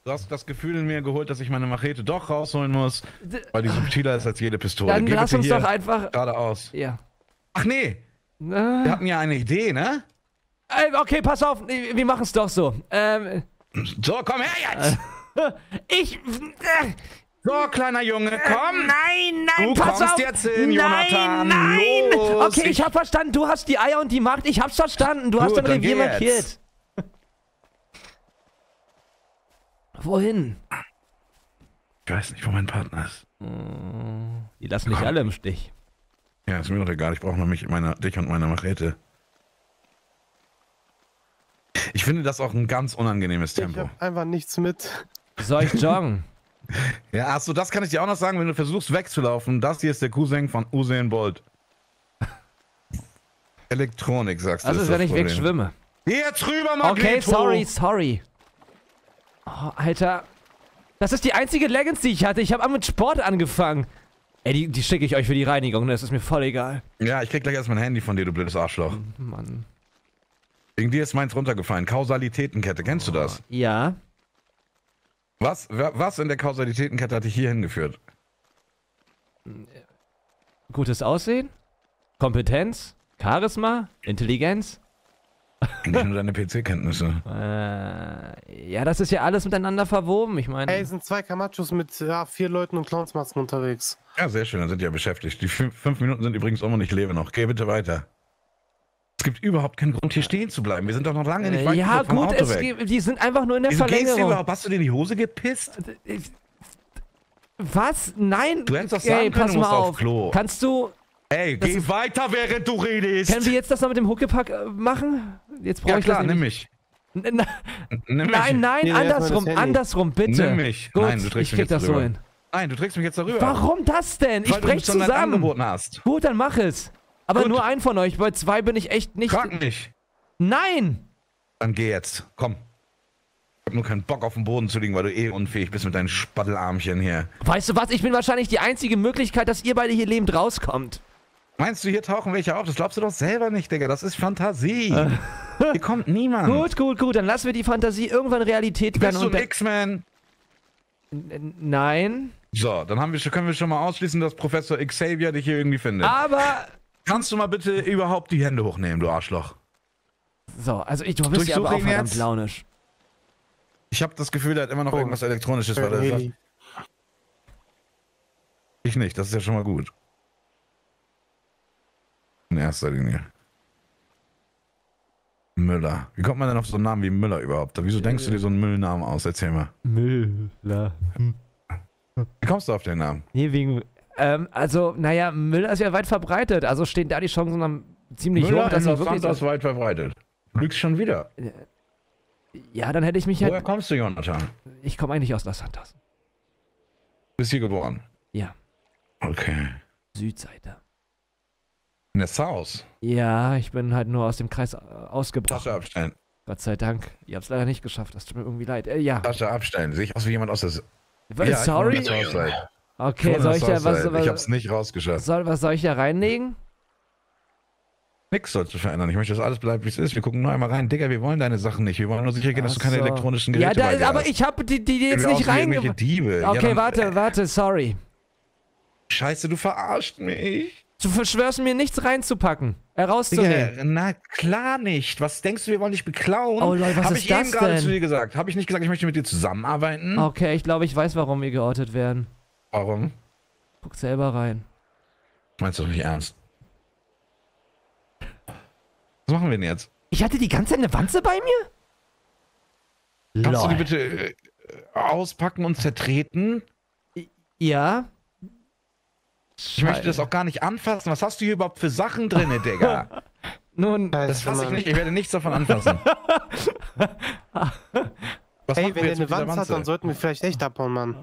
Du hast das Gefühl in mir geholt, dass ich meine Machete doch rausholen muss, weil die subtiler ist als jede Pistole. Dann lass uns doch einfach... Geradeaus. Ja. Ach nee, wir hatten ja eine Idee, ne? Okay, pass auf, wir machen es doch so. So, komm her jetzt! So, kleiner Junge, komm! Nein, Du pass kommst auf! jetzt hin, Jonathan! Nein! Los, Okay, ich hab verstanden, du hast die Eier und die Macht, ich hab's verstanden, du hast Gut, dein dann Revier geh markiert. jetzt. Wohin? Ich weiß nicht, wo mein Partner ist. Die lassen mich alle im Stich. Ja, ist mir doch egal, ich brauche noch dich und meine Machete. Ich finde das auch ein ganz unangenehmes Tempo. Ich hab einfach nichts mit. Soll ich joggen? Ja, achso, das kann ich dir auch noch sagen, wenn du versuchst wegzulaufen. Das hier ist der Cousin von Usain Bolt. Elektronik, sagst du. Das ist, wenn ich wegschwimme. Jetzt rüber, Magneto! Okay, sorry. Oh, Alter. Das ist die einzige Leggings, die ich hatte. Ich habe mit Sport angefangen. Ey, die schicke ich euch für die Reinigung, ne? Das ist mir voll egal. Ja, ich krieg gleich erst mein Handy von dir, du blödes Arschloch. Mann. Wegen dir ist meins runtergefallen. Kausalitätenkette, kennst du das? Ja. Was in der Kausalitätenkette hat dich hier hingeführt? Gutes Aussehen? Kompetenz? Charisma? Intelligenz? Nicht nur deine PC-Kenntnisse. Ja, das ist ja alles miteinander verwoben, ich meine... Hey, es sind 2 Kamachos mit 4 Leuten und Clownsmasken unterwegs. Ja, sehr schön, dann sind die ja beschäftigt. Die 5 Minuten sind übrigens um und ich lebe noch. Geh bitte weiter. Es gibt überhaupt keinen Grund, hier stehen zu bleiben. Wir sind doch noch lange nicht weit ja, vom gut, Auto weg. die sind einfach nur in der Wieso gehst du Verlängerung. überhaupt? Hast du dir in die Hose gepisst? Was? Nein. Du hättest doch sagen können, pass du musst mal aufs auf. Klo. Kannst du... Ey, geh weiter, während du redest. Können wir jetzt das noch mit dem Huckepack machen? Jetzt brauche Ja ich klar, das nimm nämlich. mich. Nein, nein, Nee, andersrum, erst mal das Handy. andersrum, bitte. Nimm mich. Gut, Nein, du trägst ich mich krieg jetzt das so rüber. hin. Nein, du trägst mich jetzt darüber. Warum das denn? Ich Weil du brech mich so nett zusammen. angeboten hast. Gut, dann mach es. Aber Gut. nur einen von euch, bei 2 bin ich echt nicht... Frag nicht. Nein! Dann geh jetzt. Komm. Ich hab nur keinen Bock auf dem Boden zu liegen, weil du eh unfähig bist mit deinen Spattelarmchen hier. Weißt du was? Ich bin wahrscheinlich die einzige Möglichkeit, dass ihr beide hier lebend rauskommt. Meinst du, hier tauchen welche auf? Das glaubst du doch selber nicht, Digga. Das ist Fantasie. Hier kommt niemand. Gut, dann lassen wir die Fantasie irgendwann Realität werden. Bist du ein X-Man? Nein. So, dann können wir schon mal ausschließen, dass Professor Xavier dich hier irgendwie findet. Aber... Kannst du mal bitte überhaupt die Hände hochnehmen, du Arschloch? So, also du bist ja aber auch Durchsuche ihn verdammt jetzt. launisch. Ich habe das Gefühl, der hat immer noch irgendwas Elektronisches, weil er sagt, Heli. ich nicht, das ist ja schon mal gut. In erster Linie. Müller. Wie kommt man denn auf so einen Namen wie Müller überhaupt? Wieso denkst du dir so einen Müllnamen aus? Erzähl mal. Müller. Wie kommst du auf den Namen? Nee, wegen... also, naja, Müller ist ja weit verbreitet. Also stehen da die Chancen dann ziemlich Müller hoch, dass in ich Los wirklich... Santos weit verbreitet. Du lügst schon wieder. Ja, dann hätte ich mich Woher halt... kommst du, Jonathan? Ich komme eigentlich aus Los Santos. Bist hier geboren? Ja, Okay. Südseite. In der South? Ja, ich bin halt nur aus dem Kreis ausgebrochen. Tasche abstellen. Gott sei Dank. Ihr habt's leider nicht geschafft. Das tut mir irgendwie leid. Ja. Tasche abstellen. Sehe ich aus wie jemand aus der... Sorry? Ich wohne in der Southside. Okay, soll ich da... Ich hab's nicht rausgeschafft. Was soll ich da reinlegen? Nix sollst du verändern. Ich möchte, dass alles bleibt, wie es ist. Wir gucken nur einmal rein. Digga, wir wollen deine Sachen nicht. Wir wollen nur sicher gehen, dass du keine Ach so. elektronischen Ja, Geräte bei dir aber hast. ich habe die jetzt Wir nicht brauchen irgendwelche reingebracht. Diebe. Okay, Ja, dann- warte, sorry. Scheiße, du verarscht mich. Du verschwörst mir nichts reinzupacken. Herauszunehmen. Digga, na klar nicht. Was denkst du, wir wollen dich beklauen? Oh Leute, was Hab ist ich eben das gerade denn? zu dir gesagt. Habe ich nicht gesagt, ich möchte mit dir zusammenarbeiten? Okay, ich glaube, ich weiß, warum wir geortet werden. Warum? Guck selber rein. Meinst du doch nicht ernst? Was machen wir denn jetzt? Ich hatte die ganze Zeit eine Wanze bei mir? Kannst du die Lol. bitte auspacken und zertreten? Ja? Ich möchte das auch gar nicht anfassen. Was hast du hier überhaupt für Sachen drin, Digga? Nun, Das fasse ich nicht. Ich werde nichts davon anfassen. Was Hey, machen wir wenn der jetzt eine mit dieser Wanze hat, Wanze? dann sollten wir vielleicht echt abhauen, Mann.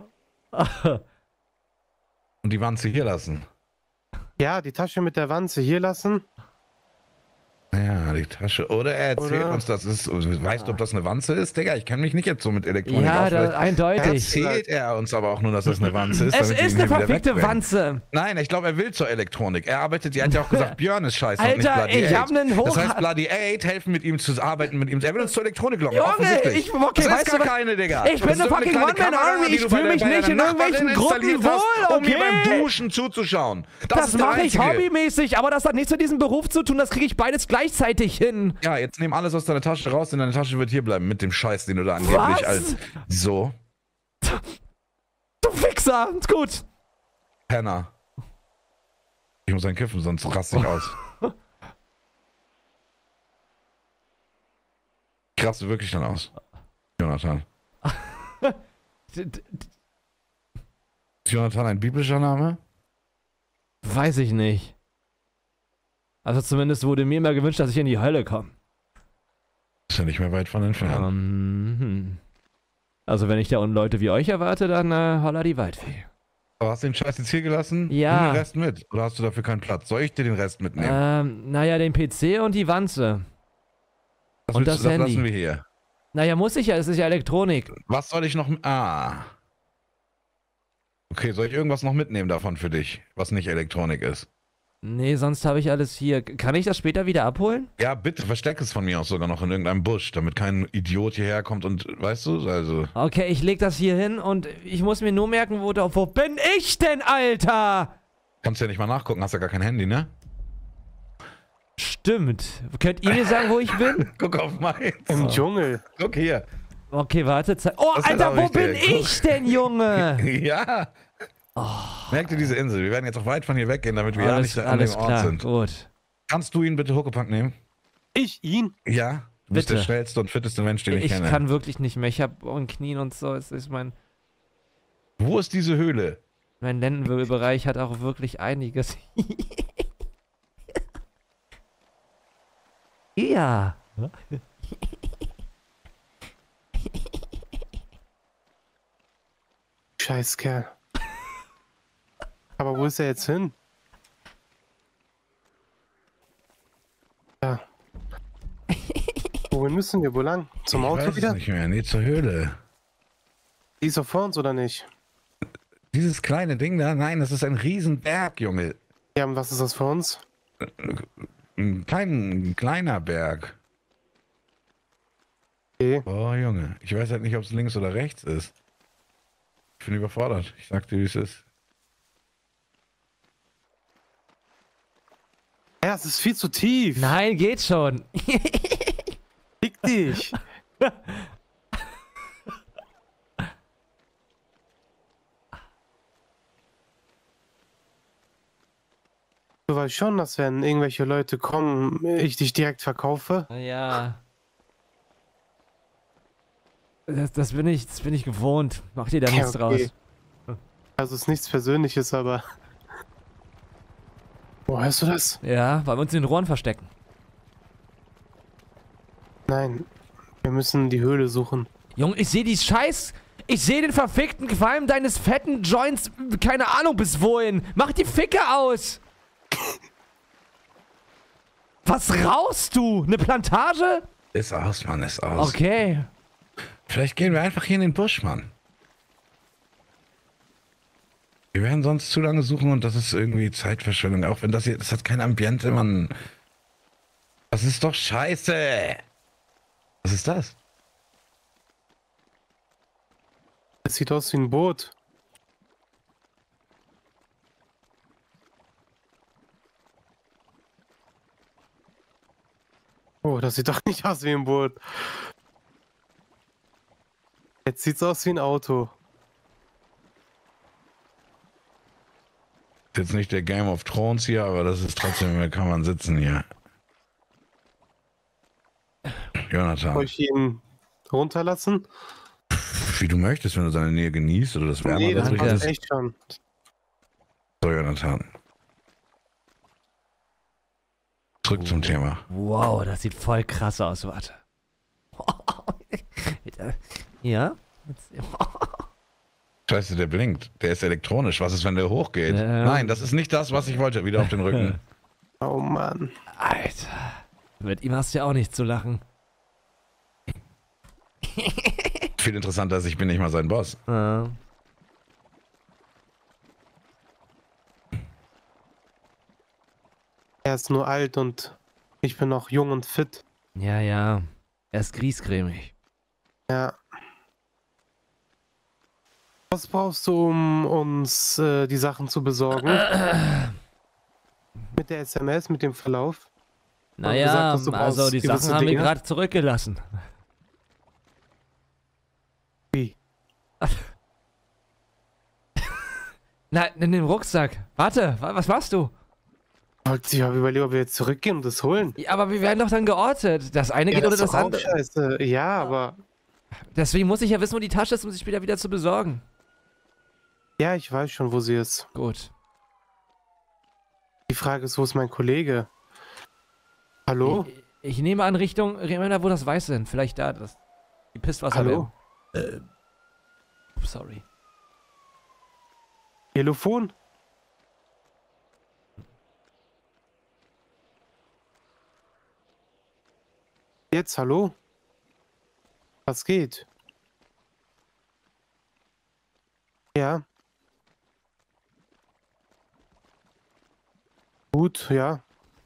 Und die Wanze hier lassen. Ja, die Tasche mit der Wanze hier lassen. Ja, die Tasche. Oder er erzählt Oder? uns, das ist. Weißt du, ob das eine Wanze ist? Digga, ich kenne mich nicht jetzt so mit Elektronik Ja, aus. Vielleicht eindeutig. erzählt er uns aber auch nur, dass das eine Wanze ist. Es damit wir ist ihn eine wieder verfickte wegbringen. Wanze. Nein, ich glaube, er will zur Elektronik. Er arbeitet, er hat ja auch gesagt, Björn ist scheiße und nicht Alter, Bloody ich hab Eight. einen Das heißt, Hoch... Bloody Eight helfen mit ihm zu arbeiten, mit ihm. Er will uns zur Elektronik locken. Junge, offensichtlich. okay, das weißt ist du gar was? keine, Digga. Ich bin Das ist eine irgendeine fucking kleine One-Man-Army. Kamera, die Ich du bei fühle mich deiner nicht in Nachbarin irgendwelchen Gruppen installiert hast, wohl, um mir beim okay? Duschen zuzuschauen. Das ist der mache ich Einzige. hobbymäßig, aber das hat nichts mit diesem Beruf zu tun. Das kriege ich beides gleichzeitig hin. Ja, jetzt nimm alles aus deiner Tasche raus, denn deine Tasche wird hier bleiben mit dem Scheiß, den du da angeblich Was? als so Du Fixer. Ist gut. Penner. Ich muss einen kiffen, sonst raste ich aus. Ich raste wirklich dann aus. Jonathan. Ist Jonathan ein biblischer Name? Weiß ich nicht. Also zumindest wurde mir immer gewünscht, dass ich in die Hölle komme. Ist ja nicht mehr weit von entfernt. Also wenn ich da unten Leute wie euch erwarte, dann holla die Waldfee. Aber hast du den Scheiß jetzt hier gelassen? Ja. Nimm den Rest mit. Oder hast du dafür keinen Platz? Soll ich dir den Rest mitnehmen? Naja, den PC und die Wanze. Das, und willst das du- das Handy. lassen wir hier. Naja, muss ich ja, es ist ja Elektronik. Was soll ich noch... Okay, soll ich irgendwas noch mitnehmen davon für dich, was nicht Elektronik ist? Nee, sonst habe ich alles hier. Kann ich das später wieder abholen? Ja, bitte, versteck es von mir aus sogar noch in irgendeinem Busch, damit kein Idiot hierher kommt und, weißt du, also... Okay, ich leg das hier hin und ich muss mir nur merken, wo bin ich denn, Alter? Kannst ja nicht mal nachgucken, hast ja gar kein Handy, ne? Stimmt. Könnt ihr mir sagen, wo ich bin? Guck auf meins. Im Dschungel. Guck hier. Okay, warte. Oh, Das ist Alter, auch wo richtig. bin ich denn, Junge? Ja. Merk dir diese Insel. Wir werden jetzt auch weit von hier weggehen, damit wir ja nicht an dem alles Ort klar, sind. gut. Kannst du ihn bitte Huckepack nehmen? Ich, ihn? Ja. Du bist der Bitte. schnellste und fitteste Mensch, den ich Ich kenne. kann wirklich nicht mehr. Ich habe ein Knien und so. Es ist mein Wo ist diese Höhle? Lendenwirbelbereich hat auch wirklich einiges. Ja. Scheiß Kerl. Aber wo ist er jetzt hin? Ja. Wohin müssen wir? Wo lang? Zum Ich Auto weiß es wieder? nicht mehr. Nee, zur Höhle. Die ist doch vor uns, oder nicht? Dieses kleine Ding da, nein, das ist ein Riesenberg, Junge. Ja, und was ist das vor uns? Ein kleiner Berg. Okay. Oh, Junge. Ich weiß halt nicht, ob es links oder rechts ist. Ich bin überfordert. Ich sag dir, wie es ist. Ja, es ist viel zu tief. Nein, geht schon. Fick dich. Du weißt schon, dass wenn irgendwelche Leute kommen, ich dich direkt verkaufe. Ja. Das bin ich gewohnt. Mach dir da Ja, nichts okay. draus. Also es ist nichts Persönliches, aber... Wo hörst du das? Ja, wollen wir uns in den Rohren verstecken. Nein, wir müssen die Höhle suchen. Junge, ich sehe die Scheiß... Ich sehe den verfickten Qualm deines fetten Joints, keine Ahnung bis wohin. Mach die Ficke aus! Was rauchst du? Eine Plantage? Ist aus, Mann, ist aus. Okay. Vielleicht gehen wir einfach hier in den Busch, Mann. Wir werden sonst zu lange suchen und das ist irgendwie Zeitverschwendung. Auch wenn das hier, das hat kein Ambiente, Mann. Das ist doch scheiße. Was ist das? Es sieht aus wie ein Boot. Oh, das sieht doch nicht aus wie ein Boot. Jetzt sieht's aus wie ein Auto. Ist jetzt nicht der Game of Thrones hier, aber das ist trotzdem, da kann man sitzen hier. Soll Jonathan, ich ihn runterlassen? wie du möchtest, wenn du seine Nähe genießt oder das Wärme Nee, das dadurch danke. passt ist. echt schon. So, Jonathan. Zurück zum Thema. Wow, das sieht voll krass aus, warte. Ja? Scheiße, der blinkt. Der ist elektronisch. Was ist, wenn der hochgeht? Ja. Nein, das ist nicht das, was ich wollte. Wieder auf den Rücken. Oh Mann. Alter. Mit ihm hast du ja auch nicht zu lachen. Viel interessanter ist, ich bin nicht mal sein Boss. Ja. Er ist nur alt und ich bin noch jung und fit. Ja, ja. Er ist griesgrämig. Ja. Was brauchst du, um uns die Sachen zu besorgen? Mit der SMS, mit dem Verlauf? Naja, gesagt, dass du also brauchst die gewisse Sachen haben wir Dinge? gerade zurückgelassen. Wie? Nein, in dem Rucksack. Warte, was machst du? Ich habe überlegt, ob wir jetzt zurückgehen und das holen. Ja, aber wir werden doch dann geortet. Das eine geht oder ist das doch auch andere. scheiße. Ja, aber... Deswegen muss ich ja wissen, wo die Tasche ist, um sie später wieder zu besorgen. Ja, ich weiß schon, wo sie ist. Gut. Die Frage ist, wo ist mein Kollege? Hallo? Ich nehme an Richtung, wo das Weiß sind. Vielleicht da, die Pisswasser. Hallo? Sorry. Telefon? Jetzt, hallo? Was geht? Ja. Gut, ja.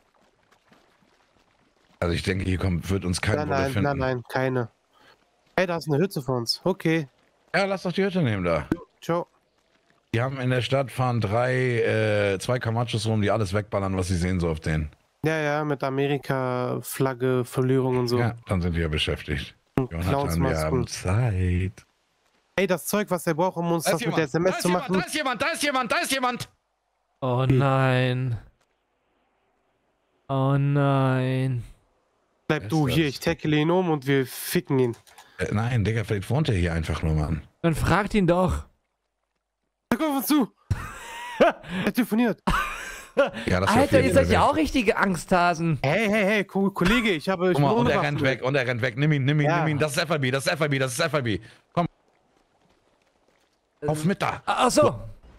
Also ich denke, hier wird uns kein Wunder finden. Nein, keine. Hey, da ist eine Hütte für uns. Okay, Ja, lass doch die Hütte nehmen da. ciao. Die haben in der Stadt fahren zwei Camachos rum, die alles wegballern, was sie sehen, so auf denen. Ja, mit Amerika-Flagge, Verlierung und so. Ja, dann sind wir ja beschäftigt. Und Jonathan, wir Clownsmasken. haben Zeit. Hey, das Zeug, was er braucht, um uns Da das ist mit der jemand, SMS zu machen. da ist jemand, da ist jemand, da ist jemand! Oh nein. Oh nein. Bleib Wer du ist hier, das? ich tackle ihn um und wir ficken ihn. Nein, Digga, vielleicht wohnt er hier einfach nur, Mann. Dann fragt ihn doch. Sag auf uns zu! Er telefoniert. Ja, das Alter, ihr seid ja auch richtige Angsthasen. Hey, Kollege, ich Guck mal, bin und ohne er Waffen. rennt weg, und er rennt weg. Nimm ihn, Ja. nimm ihn. Das ist FIB, das ist FIB, das ist FIB. Komm. Auf mit da. Ach so.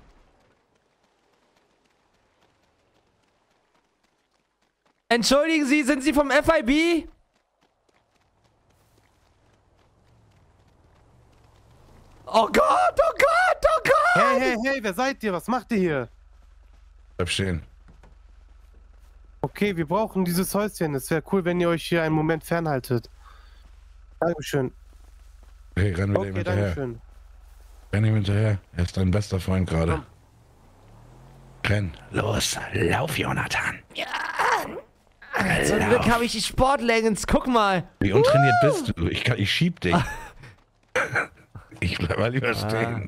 Entschuldigen Sie, sind Sie vom FIB? Oh Gott, oh Gott, oh Gott! Hey, wer seid ihr? Was macht ihr hier? Bleib stehen. Okay, wir brauchen dieses Häuschen. Es wäre cool, wenn ihr euch hier einen Moment fernhaltet. Dankeschön. Hey, renn mit ihm Okay, hinterher. Dankeschön. Renn ihm hinterher. Er ist dein bester Freund gerade. Renn. Los, lauf, Jonathan. Zum Glück habe ich die Sportleggings, guck mal. Wie untrainiert bist du? Ich schieb dich. Ich bleib mal lieber stehen.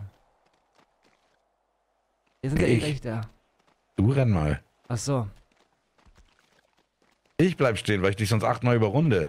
Wir sind ja eh Ich. gleich da. Du renn mal. Ach so. Ich bleib stehen, weil ich dich sonst 8-mal überrunde.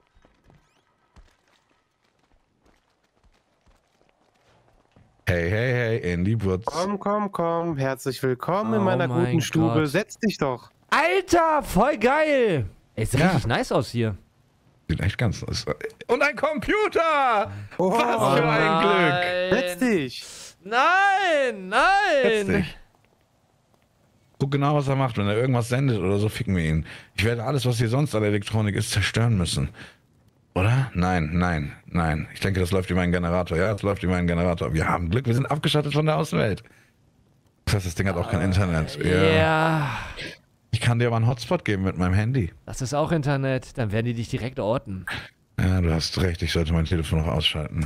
Hey, in die Wurz. Komm. Herzlich willkommen in Oh meiner mein guten Stube. Gott. Setz dich doch. Alter, voll geil. Ey, sieht Ja. richtig nice aus hier. Sieht echt ganz nice aus. Und ein Computer! Oh, Was für ein Glück! Setz dich. Nein, Setz nein. dich. Guck genau, was er macht. Wenn er irgendwas sendet oder so, ficken wir ihn. Ich werde alles, was hier sonst an Elektronik ist, zerstören müssen. Oder? Nein. Ich denke, das läuft über einen Generator. Ja, das läuft über einen Generator. Wir haben Glück, wir sind abgeschottet von der Außenwelt. Das heißt, das Ding hat auch kein Internet. Ja. Ich kann dir aber einen Hotspot geben mit meinem Handy. Das ist auch Internet. Dann werden die dich direkt orten. Ja, du hast recht. Ich sollte mein Telefon noch ausschalten.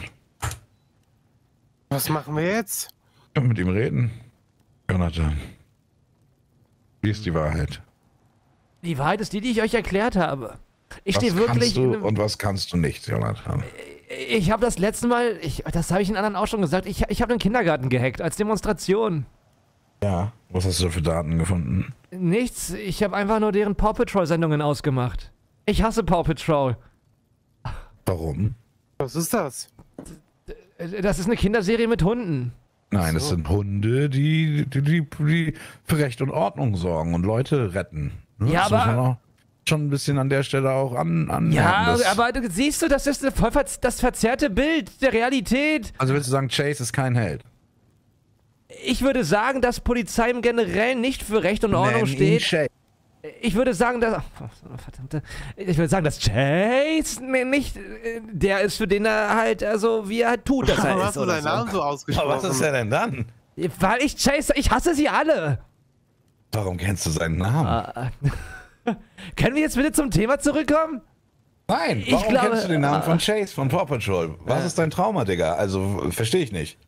Was machen wir jetzt? Ich kann mit ihm reden. Jonathan. Wie ist die Wahrheit? Die Wahrheit ist die, die ich euch erklärt habe. Ich Was stehe wirklich. kannst du und was kannst du nicht, Jonathan? Ich habe das letzte Mal, das habe ich den anderen auch schon gesagt, ich habe den Kindergarten gehackt als Demonstration. Ja. Was hast du für Daten gefunden? Nichts, ich habe einfach nur deren Paw Patrol Sendungen ausgemacht. Ich hasse Paw Patrol. Warum? Was ist das? Das ist eine Kinderserie mit Hunden. Nein, es sind Hunde, die für Recht und Ordnung sorgen und Leute retten. Ne? Ja, Das muss aber- man auch schon ein bisschen an der Stelle auch anmerken. Ja, Das- aber siehst du, das ist voll das verzerrte Bild der Realität. Also willst du sagen, Chase ist kein Held? Ich würde sagen, dass Polizei im Generellen nicht für Recht und Ordnung Nenn ihn steht. Chase. Ich würde sagen, dass... Verdammte... Ich würde sagen, dass Chase nicht der ist, für den er halt, also wie er halt tut, dass er Warum ist. hast du Oder deinen so. Namen so ausgesprochen? Aber was ist er denn dann? Weil ich Chase... Ich hasse sie alle. Warum kennst du seinen Namen? Können wir jetzt bitte zum Thema zurückkommen? Nein, ich warum glaube- kennst du den Namen von Chase von Paw Patrol? Was ist dein Trauma, Digga? Also, verstehe ich nicht.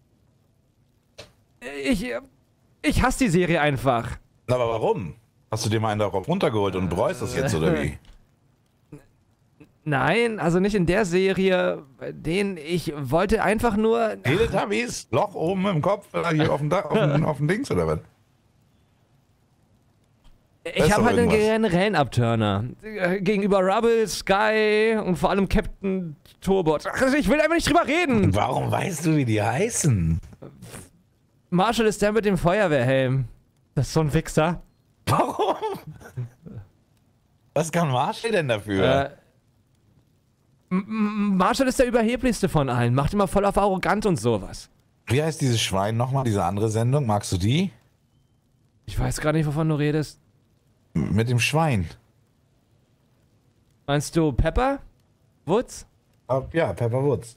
Ich hasse die Serie einfach. Aber warum? Hast du dir mal einen darauf runtergeholt und bereust das jetzt, oder wie? Nein, also nicht in der Serie, bei denen ich wollte einfach nur... Teletubbies? Loch oben im Kopf? Hier auf dem Dach, auf dem Dings, oder was? Ich habe halt einen irgendwas. generellen Abturner. Gegenüber Rubble, Sky und vor allem Captain Turbot. Also ich will einfach nicht drüber reden. Warum weißt du, wie die heißen? Marshall ist der mit dem Feuerwehrhelm. Das ist so ein Wichser. Warum? Was kann Marshall denn dafür? Marshall ist der überheblichste von allen. Macht immer voll auf arrogant und sowas. Wie heißt dieses Schwein nochmal, diese andere Sendung? Magst du die? Ich weiß gar nicht, wovon du redest. Mit dem Schwein. Meinst du Pepper? Woods? Ja, Pepper Woods.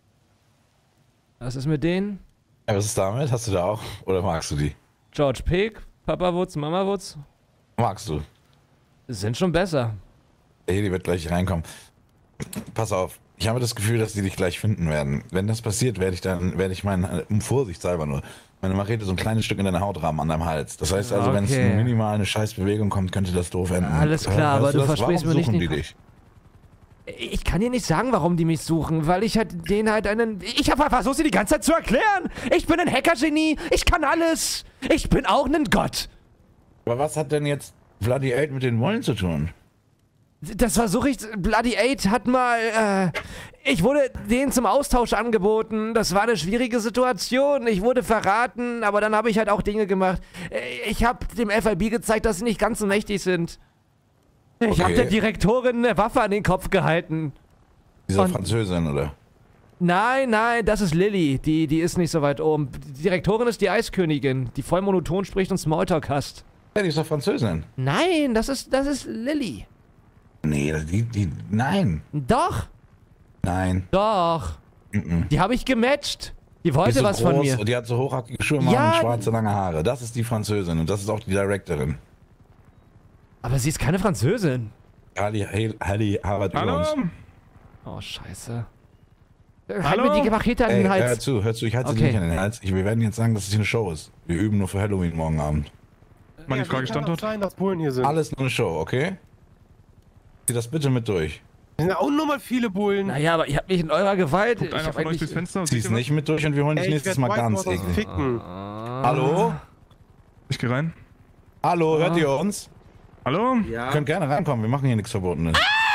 Was ist mit denen? Ja, was ist damit? Hast du da auch? Oder magst du die? George Pig, Papa Woods, Mama Woods? Magst du? Sind schon besser. Hey, die wird gleich reinkommen. Pass auf, ich habe das Gefühl, dass die dich gleich finden werden. Wenn das passiert, werde ich um Vorsichtshalber nur, meine Machete so ein kleines Stück in deine Haut rammen, an deinem Hals. Das heißt also, wenn es Okay. minimal eine scheiß Bewegung kommt, könnte das doof enden. Alles klar, aber du versprichst mir nicht Warum den suchen die dich? Ich kann dir nicht sagen, warum die mich suchen, weil ich halt denen halt einen... Ich habe versucht, sie die ganze Zeit zu erklären. Ich bin ein Hackergenie. Ich kann alles. Ich bin auch ein Gott. Aber was hat denn jetzt Bloody 8 mit den Wollen zu tun? Das versuche ich... Bloody 8 hat mal... ich wurde denen zum Austausch angeboten. Das war eine schwierige Situation. Ich wurde verraten, aber dann habe ich halt auch Dinge gemacht. Ich habe dem FIB gezeigt, dass sie nicht ganz so mächtig sind. Ich habe der Direktorin eine Waffe an den Kopf gehalten. Dieser Und- Französin, oder? Nein, das ist Lilly. Die ist nicht so weit oben. Die Direktorin ist die Eiskönigin, die voll monoton spricht und Smalltalk hasst. Ja, die ist doch Französin. Nein, das ist Lilly. Nee, nein. Doch, Nein. doch. Die habe ich gematcht. Die Die wollte ist so was groß, von mir. und die hat so hochhackige Schuhe Ja. und schwarze lange Haare. Das ist die Französin und das ist auch die Directorin. Aber sie ist keine Französin. Halli Harvard über Hallo? uns. Oh, scheiße. Hallo? Halt mir die Machete an Ey, den hör Hals. zu, ich halte sie Okay. nicht an den Hals. Wir werden jetzt sagen, dass es hier eine Show ist. Wir üben nur für Halloween morgen Abend. Meine Frage Kann stand doch dort. sein, dass Bullen hier sind. Alles nur eine Show, okay? Zieh das bitte mit durch. Es sind auch nur mal viele Bullen. Naja, aber ihr habt mich in eurer Gewalt. Guckt einer von euch durchs Fenster und Zieh seht es ihr was? nicht mit durch und wir holen dich Ey, ich nächstes werd Mal ganz Whitewaters eklig. ficken. Hallo? Ich geh rein. Hallo, hört ihr uns? Hallo? Ihr könnt gerne reinkommen, wir machen hier nichts Verbotenes.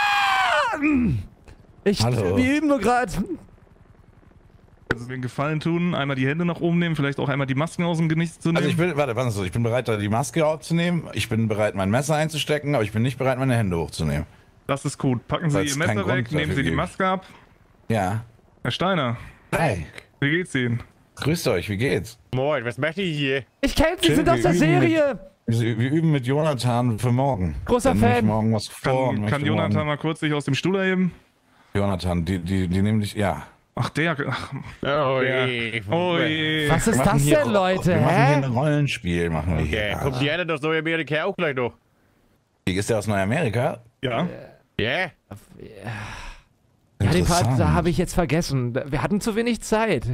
Hallo. Wir üben nur gerade. Also den Gefallen tun, einmal die Hände nach oben nehmen, vielleicht auch einmal die Masken aus dem Gesicht zu nehmen. Also ich bin bereit, da die Maske aufzunehmen. Ich bin bereit, mein Messer einzustecken, aber ich bin nicht bereit, meine Hände hochzunehmen. Das ist gut. Packen Sie Weil Ihr es keinen Messer weg, Grund nehmen dafür Sie die gibt. Maske ab. Ja. Herr Steiner, Hi. wie geht's Ihnen? Grüßt euch, wie geht's? Moin, was macht ihr hier? Ich kenne sie, Schön, sind aus der wir üben Serie. Wir üben mit Jonathan für morgen. Großer Dann nehme ich Fan. morgen was vor und Kann möchte Jonathan morgen- mal kurz sich aus dem Stuhl erheben? Jonathan, die nehmen dich, ja. Ach, der. Ach, Oh ja. je. Oh je. Was ist Wir machen das hier- denn, Leute? Wir machen hier ein Hä? Rollenspiel, machen wir hier. Ja, kommt die eine aus Nordamerika auch gleich noch? Ist der aus Neuamerika? Ja. Ja? Ja, den Part Interessant. da habe ich jetzt vergessen. Wir hatten zu wenig Zeit.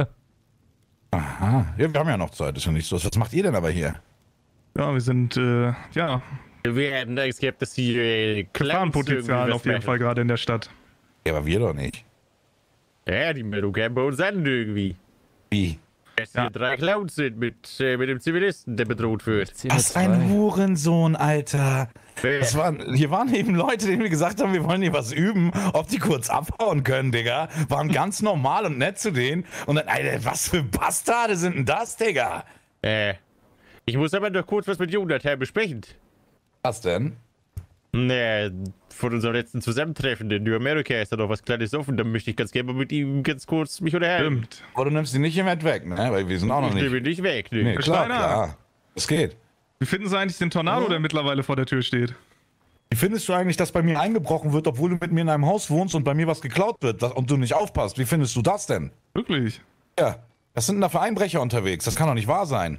Aha. Ja, wir haben ja noch Zeit, ist ja nicht so. Was macht ihr denn aber hier? Ja, wir sind, ja, Wir hatten Angst gehabt, dass die Clowns Gefahrenpotenzial irgendwie was auf jeden machen. Fall gerade in der Stadt. Ja, aber wir doch nicht. Ja, die Meldung kam bei uns an irgendwie. Wie? Dass hier 3 Clowns sind mit dem Zivilisten, der bedroht wird. Was ein Hurensohn, Alter. Wer? Hier waren eben Leute, denen wir gesagt haben, wir wollen hier was üben, ob die kurz abhauen können, Digga. Waren ganz normal und nett zu denen. Und dann, Alter, was für Bastarde sind denn das, Digga? Ich muss aber noch kurz was mit Jonathan besprechen. Was denn? Nee, von unserem letzten Zusammentreffen in New America ist da noch was Kleines offen. Da möchte ich ganz gerne mal mit ihm ganz kurz mich unterhalten. Stimmt. Aber du nimmst die nicht hier mit weg, ne? Weil wir sind auch noch Ich nehme nicht. ihn nicht weg, Nee, ne? klar, Steiner. klar. Es geht. Wie finden Sie eigentlich den Tornado, der mittlerweile vor der Tür steht? Wie findest du eigentlich, dass bei mir eingebrochen wird, obwohl du mit mir in einem Haus wohnst und bei mir was geklaut wird und du nicht aufpasst? Wie findest du das denn? Wirklich? Ja, das sind da für Einbrecher unterwegs. Das kann doch nicht wahr sein.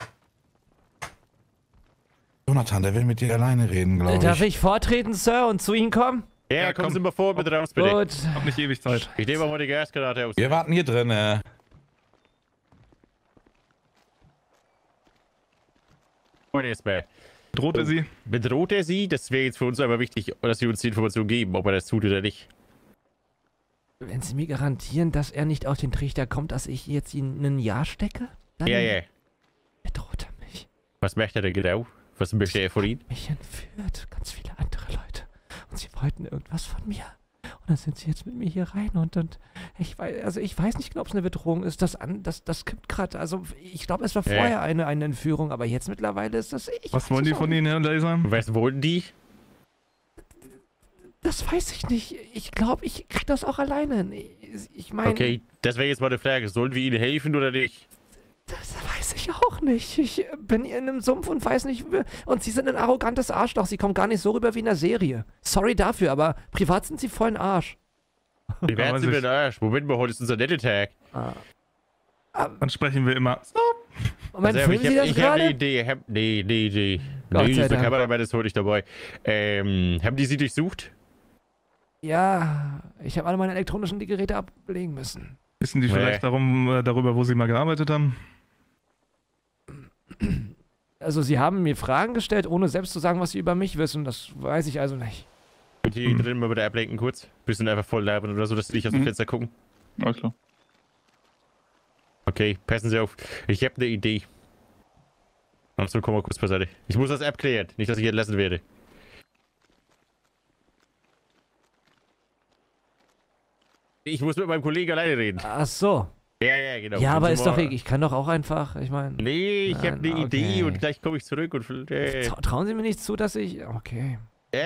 Jonathan, der will mit dir alleine reden, glaube ich. Darf ich vortreten, Sir, und zu Ihnen kommen? Ja, kommen komm. Sie mal vor, bitte raus, bitte. Gut. Hab nicht ewig Zeit. Ich nehme mal die Gasgranate aus. Wir warten hier drin. Und erstmal. Droht er Sie? Bedroht er Sie? Das wäre jetzt für uns aber wichtig, dass Sie uns die Information geben, ob er das tut oder nicht. Wenn Sie mir garantieren, dass er nicht auf den Trichter kommt, dass ich jetzt ihn in ein Jahr stecke, dann Ja. bedroht er mich. Was möchte er denn genau? Was möchte er von Ihnen? Mich entführt, ganz viele andere Leute. Und sie wollten irgendwas von mir. Und dann sind sie jetzt mit mir hier rein und ich weiß nicht genau, ob es eine Bedrohung ist. Das kippt gerade. Also ich glaube, es war vorher eine Entführung, aber jetzt mittlerweile ist das ich. Was wollen die von Ihnen, Herr Laser? Was wollen die? Das weiß ich nicht. Ich glaube, ich krieg das auch alleine hin. Ich meine... Okay, das wäre jetzt mal eine Frage. Sollen wir Ihnen helfen oder nicht? Das weiß ich auch nicht. Ich bin hier in einem Sumpf und weiß nicht... Und sie sind ein arrogantes Arschloch. Sie kommen gar nicht so rüber wie in der Serie. Sorry dafür, aber privat sind sie voll ein Arsch. Die werden Sie mir den Arsch. Moment mal, heute ist unser Nettag. Dann sprechen wir immer. Moment, Also, filmen Sie das ich hab eine gerade? Idee. Nee. Gott sei Der Dank. Kameramann ist heute nicht dabei. Haben die Sie durchsucht? Ja, ich habe alle meine elektronischen Geräte ablegen müssen. Wissen die vielleicht darüber, wo Sie mal gearbeitet haben? Also sie haben mir Fragen gestellt, ohne selbst zu sagen, was sie über mich wissen. Das weiß ich also nicht. Könnt ihr hier drin mal bitte ablenken kurz? Bisschen einfach voll labern oder so, dass sie nicht aus dem Fenster gucken? Alles klar. Okay, passen Sie auf. Ich habe eine Idee. Also komm mal kurz beiseite. Ich muss das abklären, nicht, dass ich entlassen werde. Ich muss mit meinem Kollegen alleine reden. Ach so. Ja, genau. Ja, aber Können ist Sie doch mal- egal. Ich kann doch auch einfach, ich meine... Nee, ich habe eine Okay. Idee und gleich komme ich zurück und... Trauen Sie mir nicht zu, dass ich... Okay.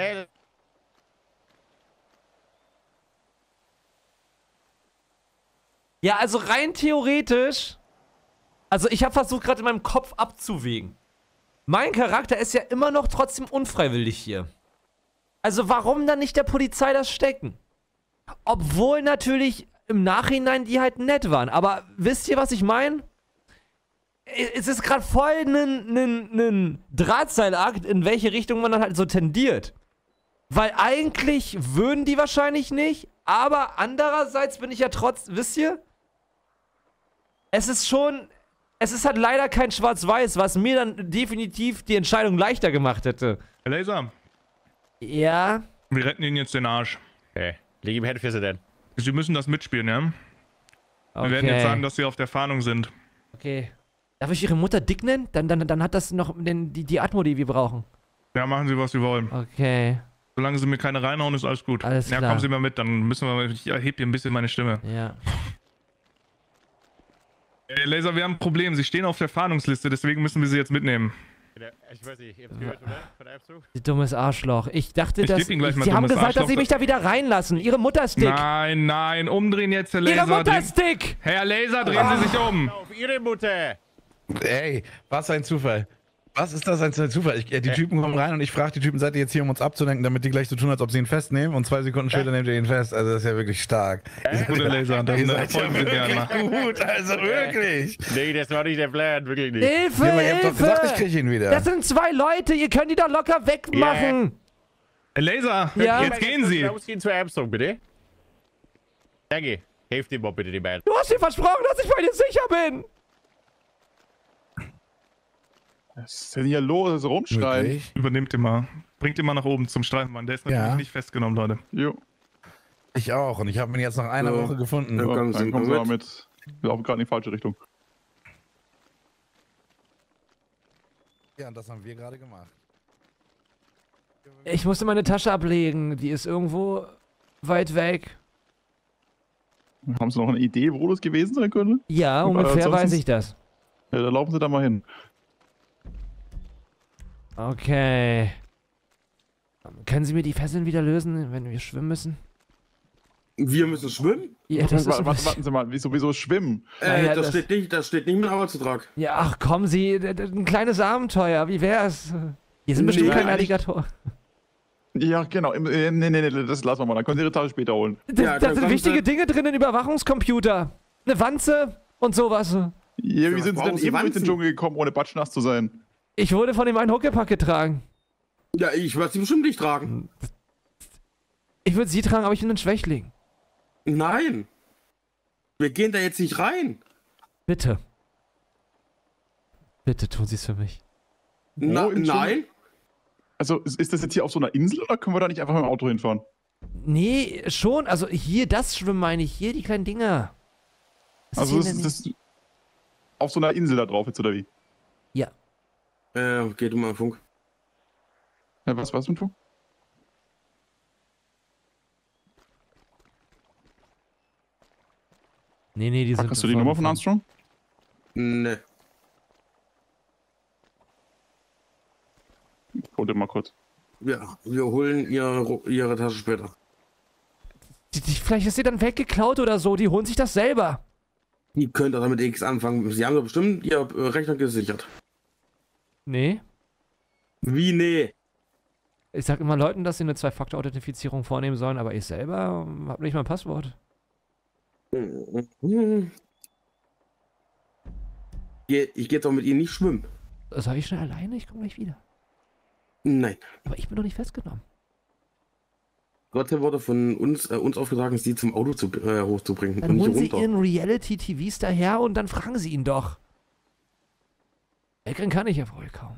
Ja, also rein theoretisch... Also ich habe versucht gerade in meinem Kopf abzuwägen. Mein Charakter ist ja immer noch trotzdem unfreiwillig hier. Also warum dann nicht der Polizei das stecken? Obwohl natürlich im Nachhinein die halt nett waren. Aber wisst ihr, was ich meine? Es ist gerade voll ein Drahtseilakt, in welche Richtung man dann halt so tendiert. Weil eigentlich würden die wahrscheinlich nicht, aber andererseits bin ich ja wisst ihr? Es ist halt leider kein Schwarz-Weiß, was mir dann definitiv die Entscheidung leichter gemacht hätte. Herr Laser, Ja? wir retten Ihnen jetzt den Arsch. Leg ihm Hände für Sie denn. Sie müssen das mitspielen, ja? Okay. Wir werden jetzt sagen, dass Sie auf der Fahndung sind. Okay. Darf ich Ihre Mutter Dick nennen? Dann hat das noch die Atmo, die wir brauchen. Ja, machen Sie, was Sie wollen. Okay. Solange Sie mir keine reinhauen, ist alles gut. Alles Ja, klar. kommen Sie mal mit, dann müssen wir... Ich erhebe hier ein bisschen meine Stimme. Ja. Laser, wir haben ein Problem. Sie stehen auf der Fahndungsliste, deswegen müssen wir Sie jetzt mitnehmen. Ich weiß nicht, ihr habt gehört, oder? Von der Abzug? Sie dummes Arschloch. Ich dachte, Ich dass... geb Ihnen gleich mal Sie haben dummes gesagt, dass Arschloch. Sie mich da wieder reinlassen. Ihre Mutter ist dick. Nein, umdrehen jetzt, Herr Laser. Ihre Mutter Drehen- ist dick. Herr Laser, drehen Sie sich um. Auf Ihre Mutter! Ey, was ein Zufall. Was ist das ein Zufall? Die Typen kommen rein und ich frage die Typen, seid ihr jetzt hier, um uns abzulenken, damit die gleich so tun, als ob sie ihn festnehmen und 2 Sekunden später nehmt ihr ihn fest. Also das ist ja wirklich stark. Gute Laser, dann Ihr seid ja folgen Sie gerne mal. wirklich gut, also wirklich. Nee, das war nicht der Plan, wirklich nicht. Hilfe, Ja, aber ihr habt doch gesagt, ich Hilfe. krieg ihn wieder. Das sind 2 Leute. Ihr könnt die doch locker wegmachen. Herr Laser, Ja. jetzt gehen Sie. Rausgehen zur Abzug, bitte. Danke. Helft ihm mal bitte, die beiden. Du hast dir versprochen, dass ich bei dir sicher bin. Was ist denn hier los? Das Rumschreien. Wirklich? Übernehmt ihn mal. Bringt ihn mal nach oben zum Streifenmann. Der ist natürlich Ja. nicht festgenommen, Leute. Jo. Ich auch und ich habe ihn jetzt nach einer So. Woche gefunden. Ja, kommen dann Sie kommen Sie mit. mal mit. Wir laufen gerade in die falsche Richtung. Ja, und das haben wir gerade gemacht. Ich musste meine Tasche ablegen. Die ist irgendwo weit weg. Haben Sie noch eine Idee, wo das gewesen sein könnte? Ja, Aber ungefähr ansonsten- weiß ich das. Ja, da laufen Sie da mal hin. Okay. Können Sie mir die Fesseln wieder lösen, wenn wir schwimmen müssen? Wir müssen schwimmen? Ja, das ist Warten Sie mal, wieso schwimmen? Naja, das steht nicht im Arbeitsvertrag. ja, ach kommen Sie, ein kleines Abenteuer, wie wär's? Hier sind bestimmt Nee, keine eigentlich- Alligatoren. Ja, genau. Nee, das lassen wir mal. Dann können Sie Ihre Tasche später holen. Ja, Da dann sind kommen wichtige Sie- Dinge drin, ein Überwachungscomputer, eine Wanze und sowas. Ja, wie was sind Sie brauchen denn Sie eben durch den Wanzen? Dschungel gekommen, ohne batschnass zu sein? Ich wurde von dem einen Huckepack getragen. Ja, ich werde sie bestimmt nicht tragen. Ich würde sie tragen, aber ich bin ein Schwächling. Nein. Wir gehen da jetzt nicht rein. Bitte. Bitte tun Sie es für mich. Na, im Dschungel? nein. Also, ist das jetzt hier auf so einer Insel oder können wir da nicht einfach mit dem Auto hinfahren? Nee, schon. Also hier, das Schwimmen meine ich. Hier, die kleinen Dinger. Was Also, hier denn? ist das auf so einer Insel da drauf jetzt, oder wie? Ja. Geh du mal am Funk. Ja, was mit Funk? Nee, die sind... Hast du die Nummer von Armstrong? Ne. Hol dir mal kurz. Ja, wir holen ihre Tasche später. Vielleicht ist sie dann weggeklaut oder so. Die holen sich das selber. Die könnt ihr damit nichts anfangen. Sie haben doch bestimmt ihr Rechner gesichert. Nee. Wie nee? Ich sag immer Leuten, dass sie eine Zwei-Faktor-Authentifizierung vornehmen sollen, aber ich selber habe nicht mal ein Passwort. Ich gehe doch mit ihnen nicht schwimmen. Soll ich schnell alleine? Ich komme gleich wieder. Nein. Aber ich bin doch nicht festgenommen. Gott wurde von uns aufgetragen, sie zum Auto hochzubringen Dann und holen nicht sie runter. ihren Reality-TVs daher und dann fragen sie ihn doch. Wegrennen kann ich ja wohl kaum.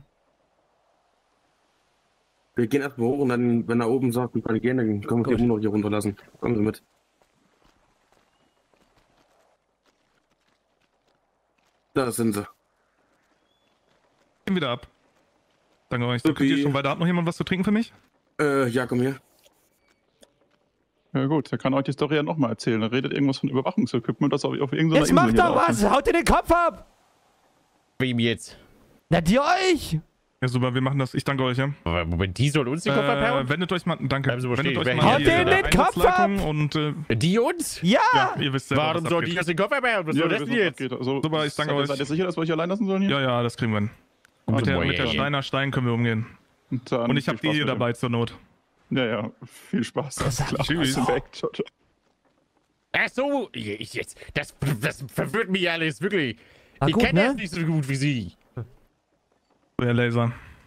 Wir gehen erstmal hoch und dann, wenn er oben sagt, wir können gehen, dann können wir Gut. die noch hier runterlassen. Kommen Sie mit. Da sind sie. Gehen wieder ab. Danke euch. Du könnt hier schon weiter. Hat noch jemand was zu trinken für mich? Ja, komm her. Ja gut, der kann euch die Story ja nochmal erzählen. Er redet irgendwas von Überwachungsequipment, das auf irgendeiner Jetzt Insel macht hier doch draußen. was! Haut dir den Kopf ab! Wem jetzt? Na, die euch! Ja, super, wir machen das. Ich danke euch, ja. Aber Moment, die soll uns den Kopf abhauen? Wendet euch mal, danke. Bleiben Sie mal Wendet stehen. euch Wer mal hier hier Haut der den Kopf Einsatzleitung ab! und Die uns? Ja! ja, ihr wisst selber, Warum was soll abgeht. die uns den Kopf abhauen? Was Ja, soll wir das wissen, denn was jetzt? abgeht. Also, Super, ich danke euch. Seid ihr sicher, dass wir euch allein lassen sollen hier? Ja, ja, das kriegen wir hin. Mit der Steiner Stein können wir umgehen. Dann Und ich habe viel die Spaß hier mit dem. dabei zur Not. Ja, viel Spaß. Das hab ich Tschüss. auch. Weg. Ciao, ciao. Ach so, das verwirrt mich alles, wirklich. War Ich gut, kenne ne? das nicht so gut wie Sie. So, Herr Laser.